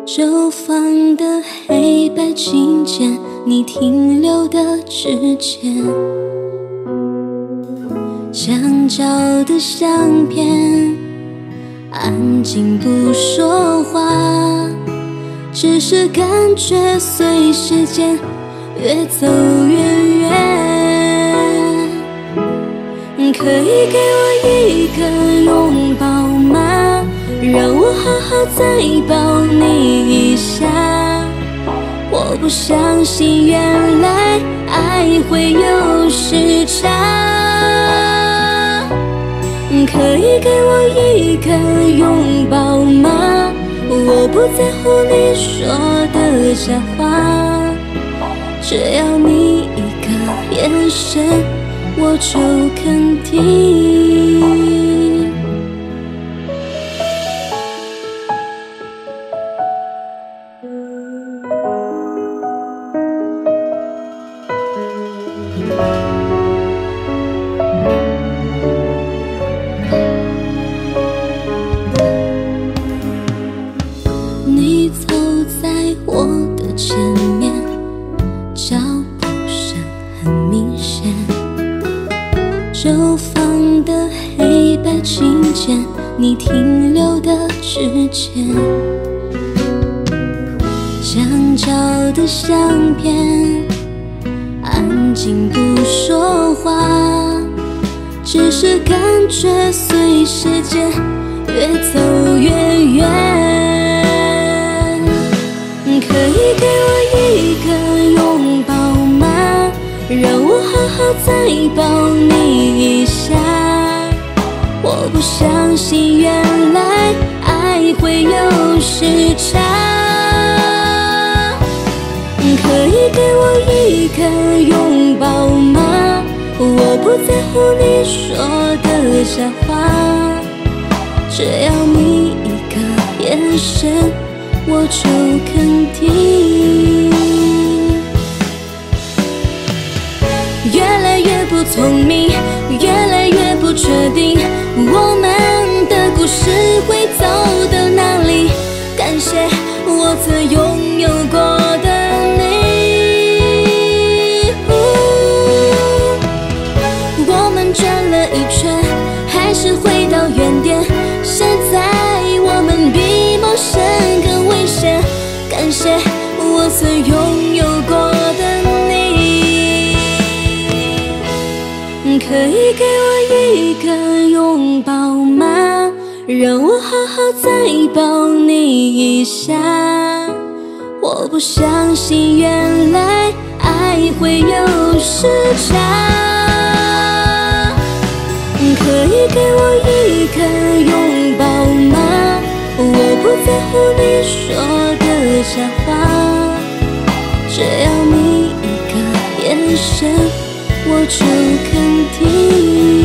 手放的黑白琴键，你停留的指尖，想照的相片，安静不说话，只是感觉随时间越走越远。可以给我一个拥抱吗？让我好好再抱你一下。我不相信原来爱会有时差。可以给我一个拥抱吗？我不在乎你说的假话，只要你一个眼神，我就肯定。你走在我的前面，脚步声很明显，手放的黑白琴键，你停留的指尖，想照的相片，安静不说话，只是感觉随时间越走越远。可以给我一个拥抱吗？让我好好再抱你一下。我不相信原来爱会有时差。可以给我一个拥抱吗？我不在乎你说的假话，只要你一个眼神，我就肯定。越来越不聪明，越来越不确定，我们的故事会走到哪里？感谢我曾拥有过的你。我们转了一圈，还是回到原点。现在我们比陌生更危险。感谢我曾拥有过的你。可以给我一个拥抱吗？让我好好再抱你一下。我不相信原来爱会有时差。可以给我一个拥抱吗？我不在乎你说的假话，只要你一个眼神，我就肯定。